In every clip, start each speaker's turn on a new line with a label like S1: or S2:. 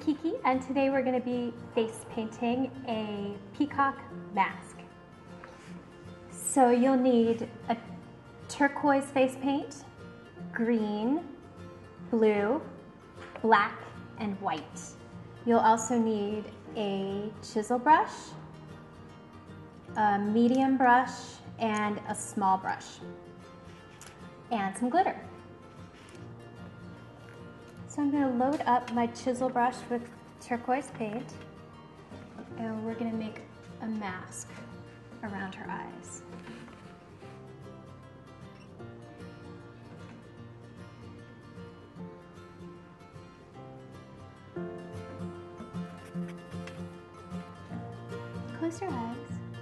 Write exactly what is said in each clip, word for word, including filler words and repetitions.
S1: Kiki, and today we're going to be face painting a peacock mask. So you'll need a turquoise face paint, green, blue, black, and white. You'll also need a chisel brush, a medium brush, and a small brush, and some glitter. So I'm going to load up my chisel brush with turquoise paint, and we're going to make a mask around her eyes. Close your eyes.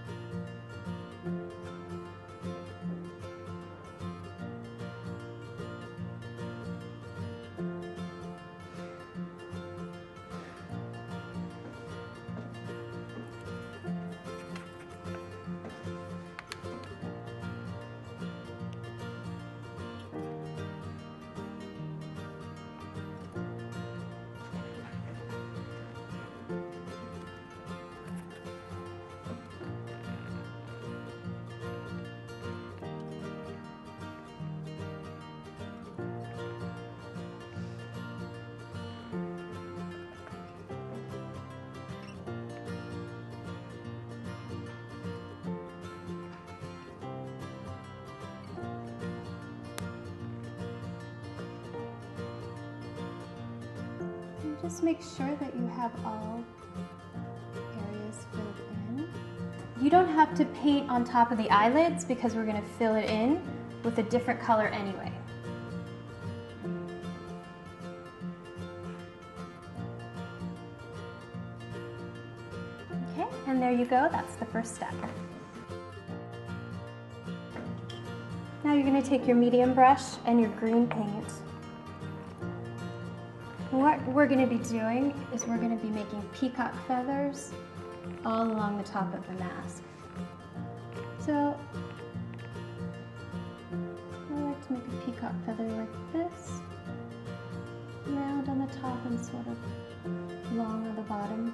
S1: Just make sure that you have all areas filled in. You don't have to paint on top of the eyelids because we're going to fill it in with a different color anyway. Okay, and there you go. That's the first step. Now you're going to take your medium brush and your green paint. What we're going to be doing is we're going to be making peacock feathers all along the top of the mask. So I like to make a peacock feather like this, round on the top and sort of long on the bottom.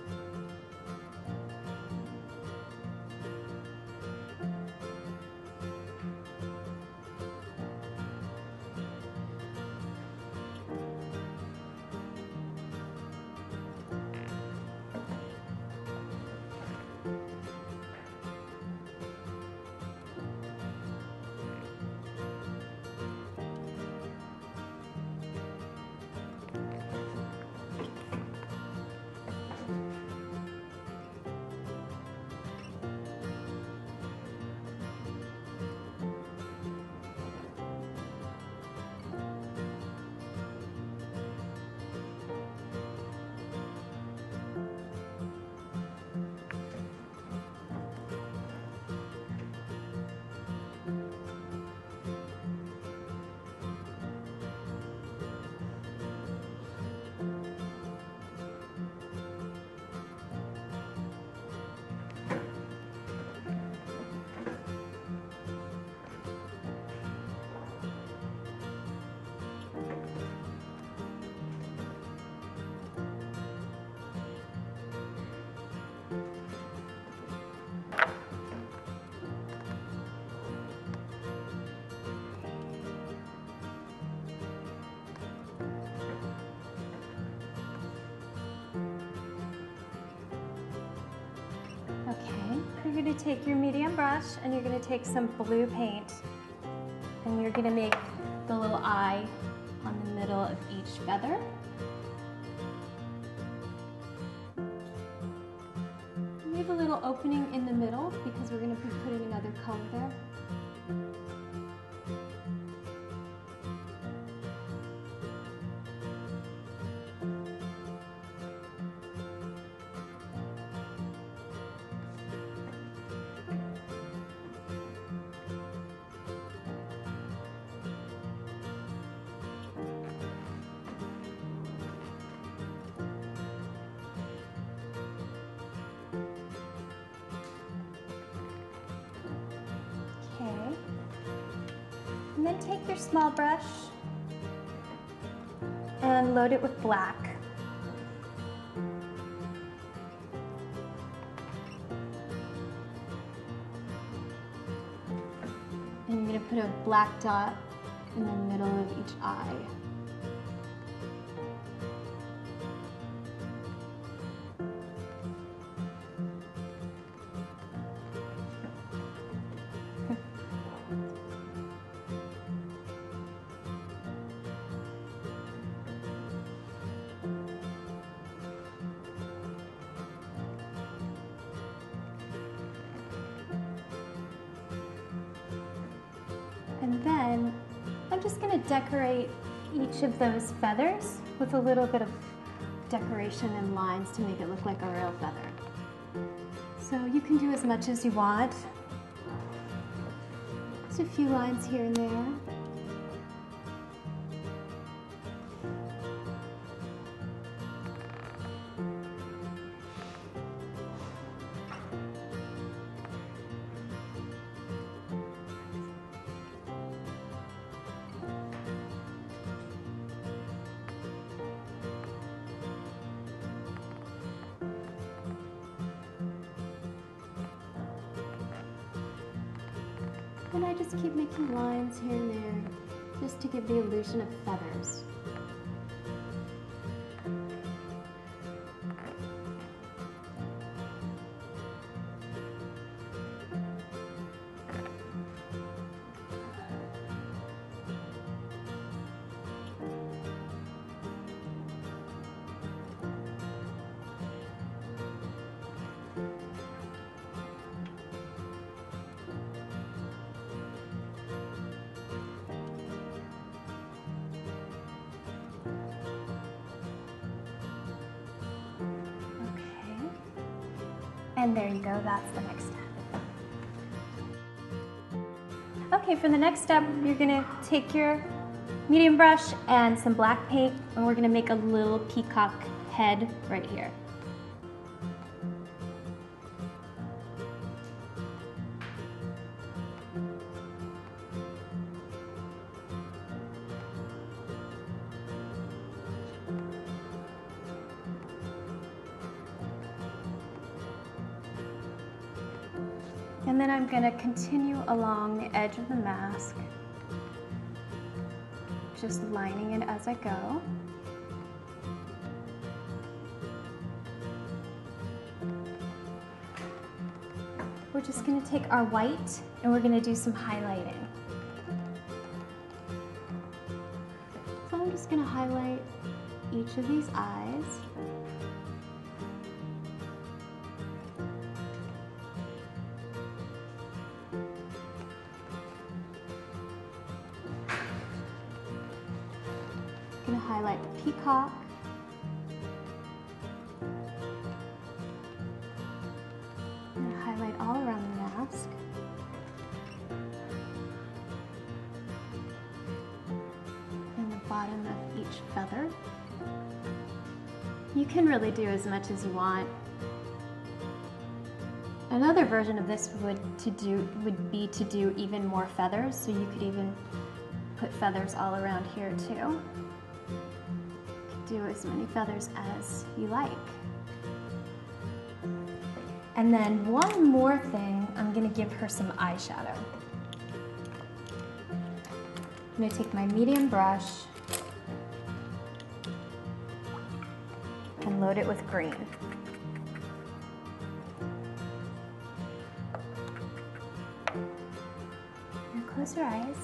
S1: Okay, you're going to take your medium brush and you're going to take some blue paint and you're going to make the little eye on the middle of each feather. Leave a little opening in the middle because we're going to be putting another color there. And then take your small brush and load it with black. put a black dot in the middle of each eye. And then I'm just going to decorate each of those feathers with a little bit of decoration and lines to make it look like a real feather. So you can do as much as you want. Just a few lines here and there. And I just keep making lines here and there, just to give the illusion of feathers. And there you go, that's the next step. Okay, for the next step, you're gonna take your medium brush and some black paint, and we're gonna make a little peacock head right here. And then I'm going to continue along the edge of the mask, just lining it as I go. We're just going to take our white and we're going to do some highlighting. So I'm just going to highlight each of these eyes. I'm going to highlight the peacock. I'm going to highlight all around the mask. And the bottom of each feather. You can really do as much as you want. Another version of this would to do would be to do even more feathers, so you could even put feathers all around here too. Do as many feathers as you like. And then one more thing, I'm going to give her some eyeshadow. I'm going to take my medium brush and load it with green. And close your eyes.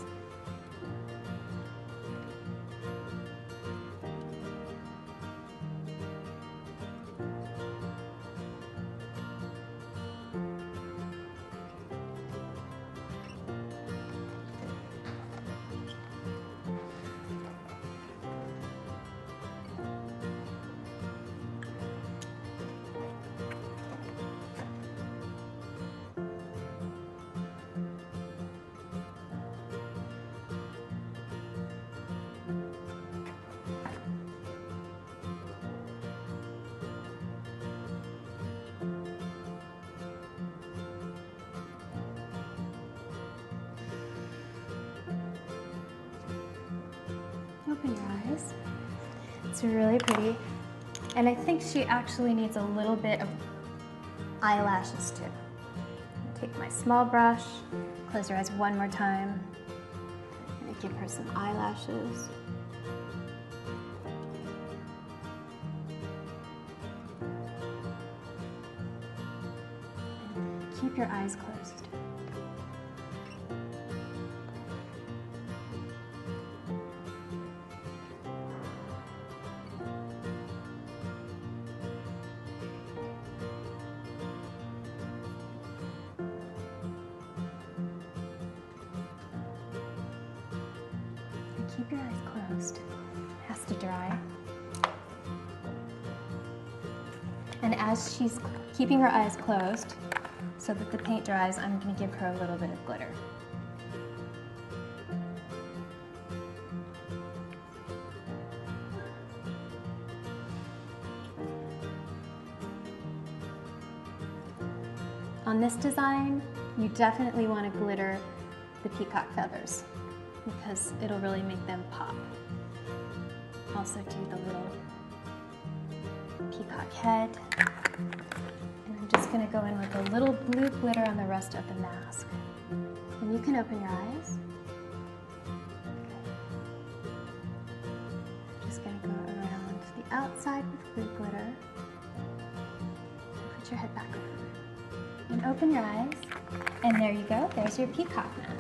S1: Open your eyes. It's really pretty. And I think she actually needs a little bit of eyelashes too. Take my small brush, close your eyes one more time. give her some eyelashes. And keep your eyes closed. Keep your eyes closed. It has to dry. And as she's keeping her eyes closed so that the paint dries, I'm going to give her a little bit of glitter. On this design, you definitely want to glitter the peacock feathers, because it'll really make them pop. Also do the little peacock head. And I'm just going to go in with a little blue glitter on the rest of the mask. And you can open your eyes. I'm just going to go around the outside with blue glitter. And put your head back over. And open your eyes. And there you go. There's your peacock mask.